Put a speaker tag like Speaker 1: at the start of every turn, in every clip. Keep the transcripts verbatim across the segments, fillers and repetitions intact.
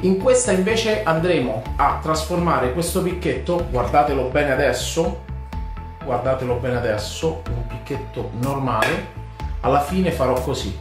Speaker 1: In questa invece andremo a trasformare questo picchetto, guardatelo bene adesso, guardatelo bene adesso, un picchetto normale, alla fine farò così,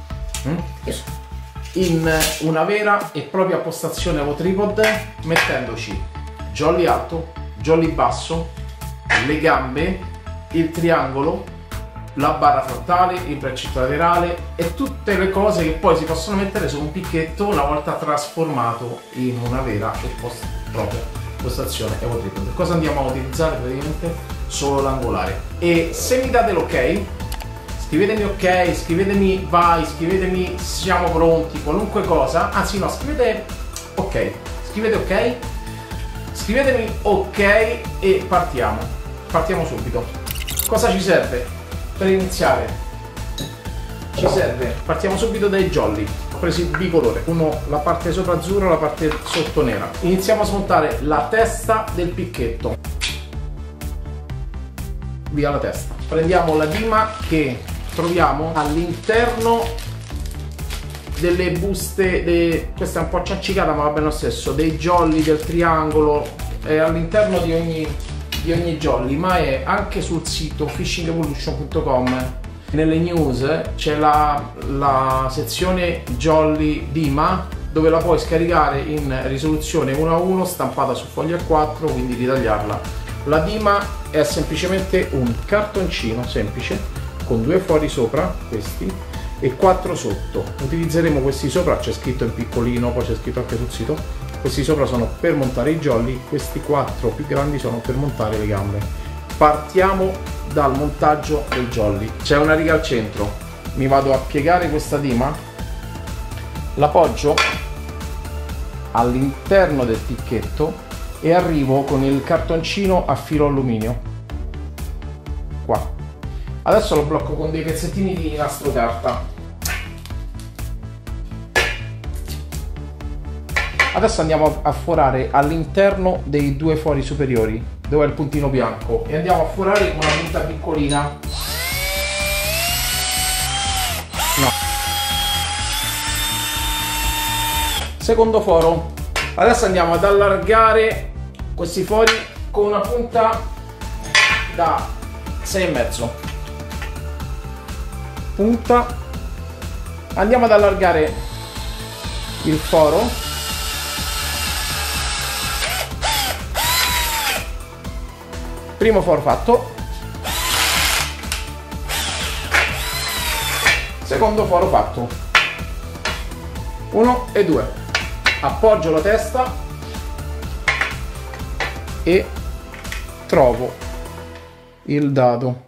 Speaker 1: in una vera e propria postazione Evotripod, mettendoci jolly alto, jolly basso, le gambe, il triangolo, la barra frontale, il braccetto laterale e tutte le cose che poi si possono mettere su un picchetto una volta trasformato in una vera e propria postazione Evotripod. Cosa andiamo a utilizzare praticamente? Solo l'angolare. E se mi date l'ok, scrivetemi ok, scrivetemi vai, scrivetemi siamo pronti, qualunque cosa, anzi no, scrivete ok, scrivete ok, scrivetemi ok e partiamo, partiamo subito. Cosa ci serve? Per iniziare ci serve, partiamo subito dai jolly, ho preso il bicolore, uno la parte sopra azzurra, la parte sotto nera. Iniziamo a smontare la testa del picchetto, via la testa. Prendiamo la dima che troviamo all'interno delle buste, de... questa è un po' ciancicata ma va bene lo stesso, dei jolly, del triangolo, è all'interno di ogni di ogni jolly, ma è anche sul sito fishing evolution punto com. Nelle news c'è la, la sezione jolly dima dove la puoi scaricare in risoluzione uno a uno stampata su foglia A quattro, quindi ritagliarla. La dima è semplicemente un cartoncino semplice con due fori sopra, questi, e quattro sotto. Utilizzeremo questi sopra, c'è scritto in piccolino, poi c'è scritto anche sul sito. Questi sopra sono per montare i jolly, questi quattro più grandi sono per montare le gambe. Partiamo dal montaggio del jolly. C'è una riga al centro, mi vado a piegare questa dima, l'appoggio all'interno del picchetto e arrivo con il cartoncino a filo alluminio qua. Adesso lo blocco con dei pezzettini di nastro carta. Adesso andiamo a forare all'interno dei due fori superiori, dove è il puntino bianco, e andiamo a forare una punta piccolina. No. Secondo foro. Adesso andiamo ad allargare questi fori con una punta da sei e mezzo. Punta. Andiamo ad allargare il foro. Primo foro fatto, secondo foro fatto, uno e due, appoggio la testa e trovo il dado,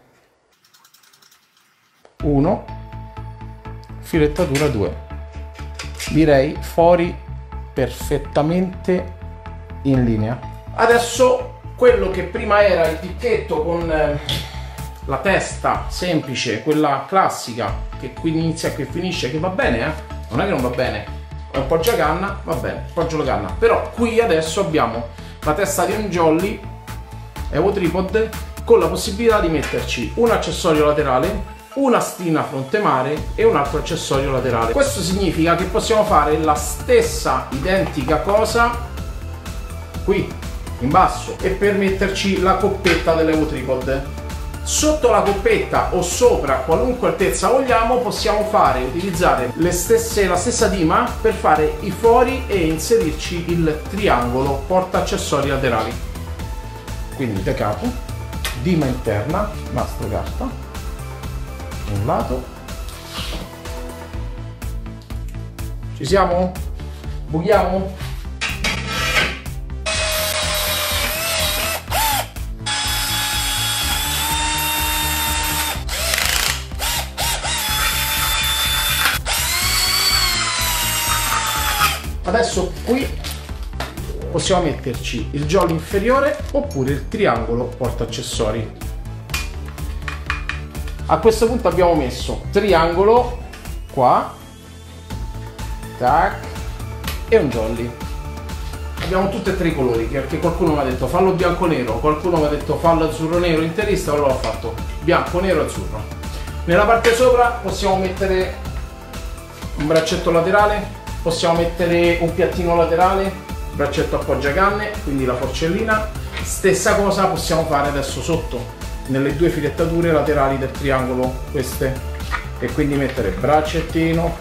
Speaker 1: uno, filettatura due, direi fori perfettamente in linea. Adesso quello che prima era il picchetto con eh, la testa semplice, quella classica, che qui inizia e qui finisce, che va bene, eh? Non è che non va bene, è un poggio a canna, va bene, poggio la canna. Però qui adesso abbiamo la testa di un jolly Evotripod con la possibilità di metterci un accessorio laterale, una stina fronte mare e un altro accessorio laterale. Questo significa che possiamo fare la stessa identica cosa qui in basso e per metterci la coppetta dell'Evotripod. Sotto la coppetta o sopra, qualunque altezza vogliamo, possiamo fare utilizzare le stesse, la stessa dima per fare i fori e inserirci il triangolo porta accessori laterali. Quindi da capo, dima interna, nastro carta, un lato. Ci siamo? Buchiamo? Adesso qui possiamo metterci il jolly inferiore oppure il triangolo porta accessori. A questo punto abbiamo messo triangolo qua, tac, e un jolly. Abbiamo tutti e tre i colori, perché qualcuno mi ha detto fallo bianco nero, qualcuno mi ha detto fallo azzurro nero interista, allora l'ho fatto bianco nero azzurro. Nella parte sopra possiamo mettere un braccetto laterale Possiamo mettere un piattino laterale, braccetto appoggiacanne, quindi la forcellina. Stessa cosa possiamo fare adesso sotto, nelle due filettature laterali del triangolo, queste, e quindi mettere braccettino,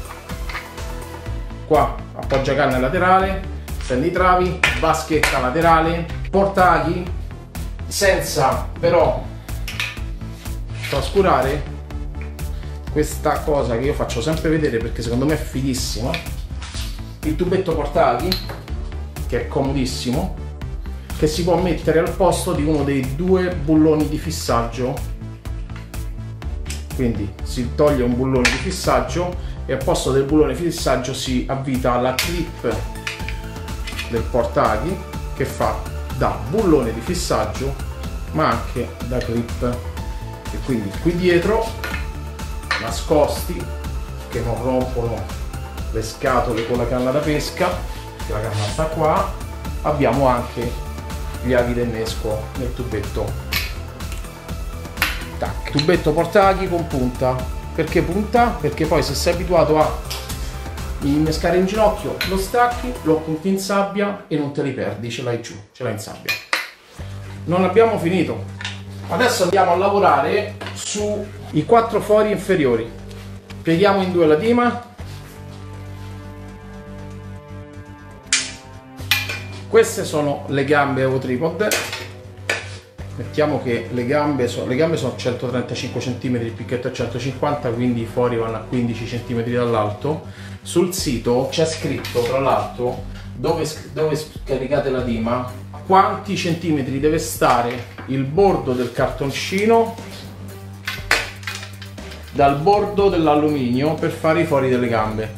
Speaker 1: qua appoggiacanne laterale, stenditravi, vaschetta laterale, portaghi, senza però trascurare questa cosa che io faccio sempre vedere perché secondo me è fighissima, il tubetto portaghi, che è comodissimo, che si può mettere al posto di uno dei due bulloni di fissaggio. Quindi si toglie un bullone di fissaggio e al posto del bullone di fissaggio si avvita la clip del portaghi, che fa da bullone di fissaggio ma anche da clip, e quindi qui dietro, nascosti, che non rompono le scatole con la canna da pesca, che la canna sta qua, abbiamo anche gli avi d'innesco nel tubetto. Tac. Tubetto portaghi con punta. Perché punta? Perché poi se sei abituato a innescare in ginocchio, lo stacchi, lo appunti in sabbia e non te li perdi, ce l'hai giù, ce l'hai in sabbia. Non abbiamo finito. Adesso andiamo a lavorare sui quattro fori inferiori. Pieghiamo in due la dima. Queste sono le gambe o tripod. Mettiamo che le gambe sono, le gambe sono centotrentacinque centimetri, il picchetto è centocinquanta, quindi i fori vanno a quindici centimetri dall'alto. Sul sito c'è scritto, tra l'altro, dove, dove scaricate la dima, quanti centimetri deve stare il bordo del cartoncino dal bordo dell'alluminio per fare i fori delle gambe.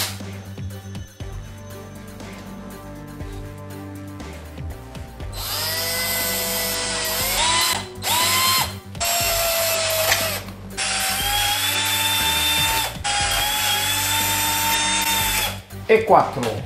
Speaker 1: E quattro.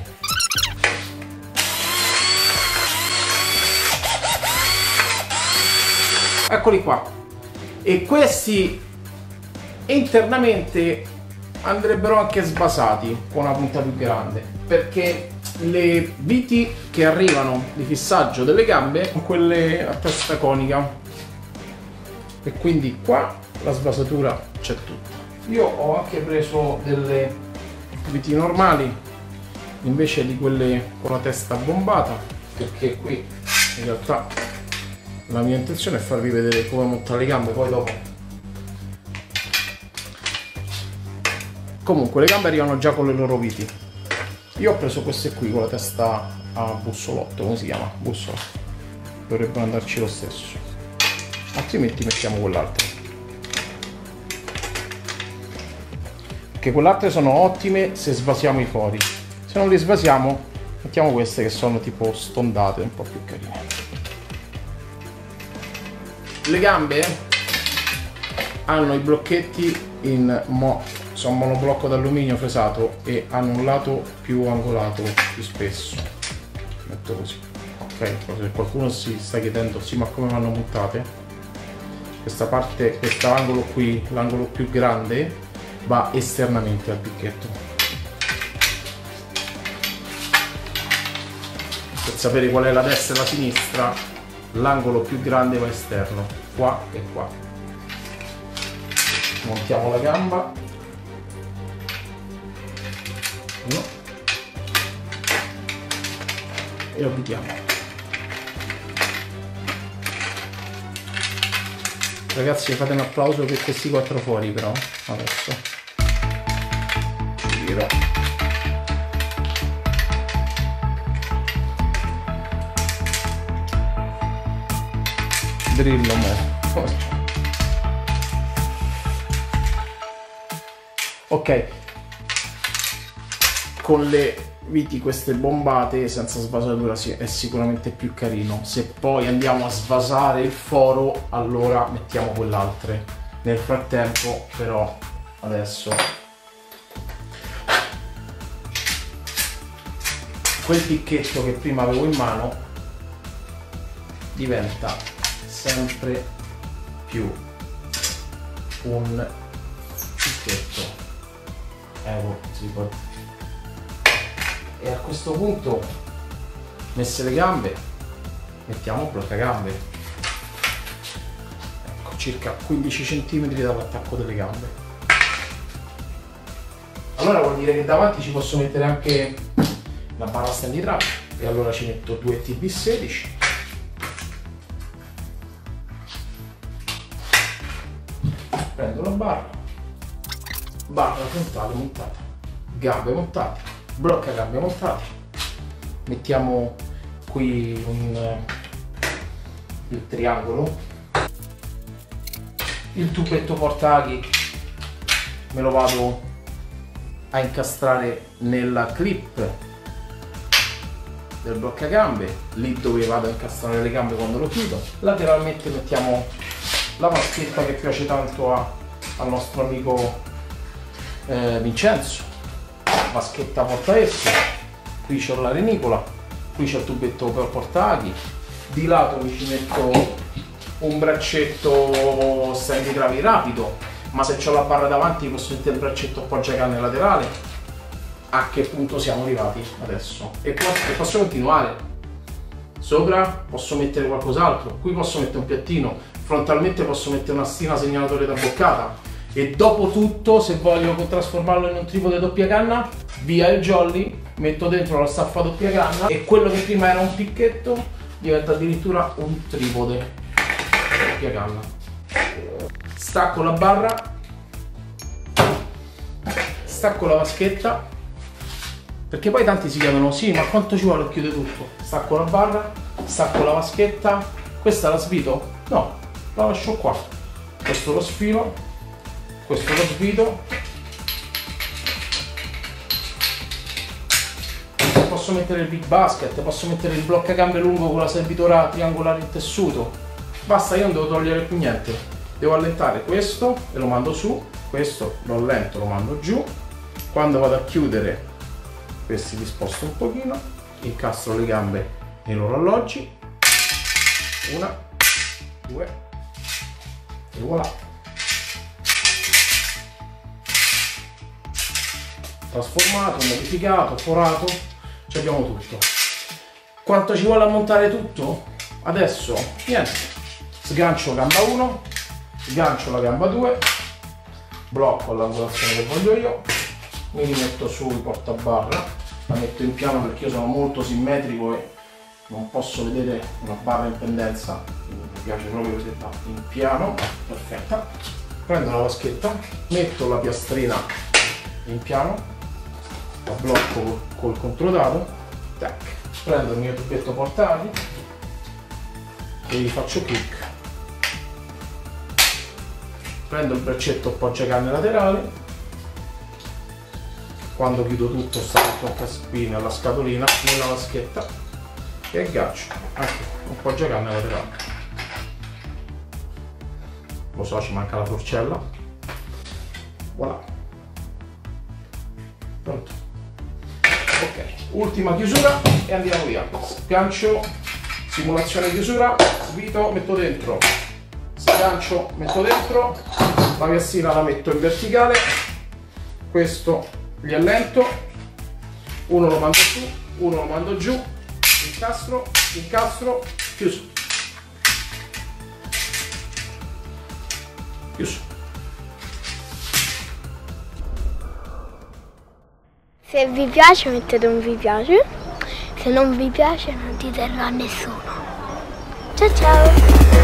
Speaker 1: Eccoli qua. E questi internamente andrebbero anche sbasati con una punta più grande, perché le viti che arrivano di fissaggio delle gambe sono quelle a testa conica, e quindi qua la sbasatura c'è tutta. Io ho anche preso delle viti normali invece di quelle con la testa bombata, perché qui in realtà la mia intenzione è farvi vedere come montare le gambe poi dopo. Comunque le gambe arrivano già con le loro viti. Io ho preso queste qui con la testa a bussolotto, come si chiama? Bussola. Dovrebbero andarci lo stesso, altrimenti mettiamo quell'altra, perché quell'altre sono ottime se svasiamo i fori. Se non li svasiamo, mettiamo queste che sono tipo stondate, un po' più carine. Le gambe hanno i blocchetti in mo, sono monoblocco d'alluminio fresato e hanno un lato più angolato più spesso. Metto così. Ok, se qualcuno si sta chiedendo sì, ma come vanno montate? Questa parte, questo angolo qui, l'angolo più grande, va esternamente al picchetto. Per sapere qual è la destra e la sinistra, l'angolo più grande va esterno, qua e qua. Montiamo la gamba. No. E avvitiamo. Ragazzi, fate un applauso per questi quattro fori, però adesso giro. Drillo mo. Ok, con le viti queste bombate senza svasatura è sicuramente più carino. Se poi andiamo a svasare il foro, allora mettiamo quell'altre. Nel frattempo però adesso quel picchetto che prima avevo in mano diventa sempre più un picchetto Evo Tripod. E a questo punto, messe le gambe, mettiamo un bloccagambe, ecco, circa quindici centimetri dall'attacco delle gambe. Allora vuol dire che davanti ci posso mettere anche la barra stand di trap, e allora ci metto due T B sedici. Prendo la barra, barra frontale montata, gambe montate, blocca gambe montate, mettiamo qui un, il triangolo, il tubetto portaghi me lo vado a incastrare nella clip del bloccagambe, lì dove vado a incastrare le gambe quando lo chiudo. Lateralmente mettiamo la vaschetta che piace tanto a, al nostro amico eh, Vincenzo, vaschetta portaesso. Qui c'ho la renicola, qui c'è il tubetto per portaghi, di lato mi ci metto un braccetto stand di travi rapido, ma se ho la barra davanti posso mettere il braccetto appoggiacanne laterale. A che punto siamo arrivati adesso? E posso, e posso continuare. Sopra posso mettere qualcos'altro, qui posso mettere un piattino, frontalmente posso mettere una stina segnalatore da boccata, e dopo tutto, se voglio trasformarlo in un tripode doppia canna, via il jolly, metto dentro la staffa doppia canna e quello che prima era un picchetto diventa addirittura un tripode doppia canna. Stacco la barra, stacco la vaschetta, perché poi tanti si chiedono sì, ma quanto ci vuole a chiudere tutto? Stacco la barra, stacco la vaschetta, questa la svito? No, la lascio qua. Questo lo sfilo, questo lo svito. Posso mettere il big basket, posso mettere il bloccagambe lungo con la servitora triangolare in tessuto. Basta, io non devo togliere più niente. Devo allentare questo e lo mando su, questo lo allento, lo mando giù. Quando vado a chiudere, questi li sposto un pochino, incastro le gambe nei loro alloggi. Una, due, e voilà. Trasformato, modificato, forato, ci abbiamo tutto. Quanto ci vuole a montare tutto? Adesso, niente, sgancio gamba uno, sgancio la gamba due, blocco all'angolazione che voglio io, mi rimetto sul portabarra, la metto in piano perché io sono molto simmetrico e non posso vedere una barra in pendenza, quindi mi piace proprio vederla in piano, perfetta. Prendo la vaschetta, metto la piastrina in piano, la blocco col, col controdato, tac. Prendo il mio tubetto portati e gli faccio clic. Prendo il braccetto appoggiacanne laterale, quando chiudo tutto sta tutto a caspino alla scatolina nella vaschetta e aggancio anche un appoggiacanne laterale. Lo so, ci manca la torcella, voilà, pronto. Ok, ultima chiusura e andiamo via. Sgancio, simulazione chiusura, svito, metto dentro, sgancio, metto dentro, la piastrina la metto in verticale, questo li allento, uno lo mando su, uno lo mando giù, incastro, incastro, chiuso, chiuso.
Speaker 2: Se vi piace mettete un vi piace, se non vi piace non ditelo a nessuno. Ciao ciao!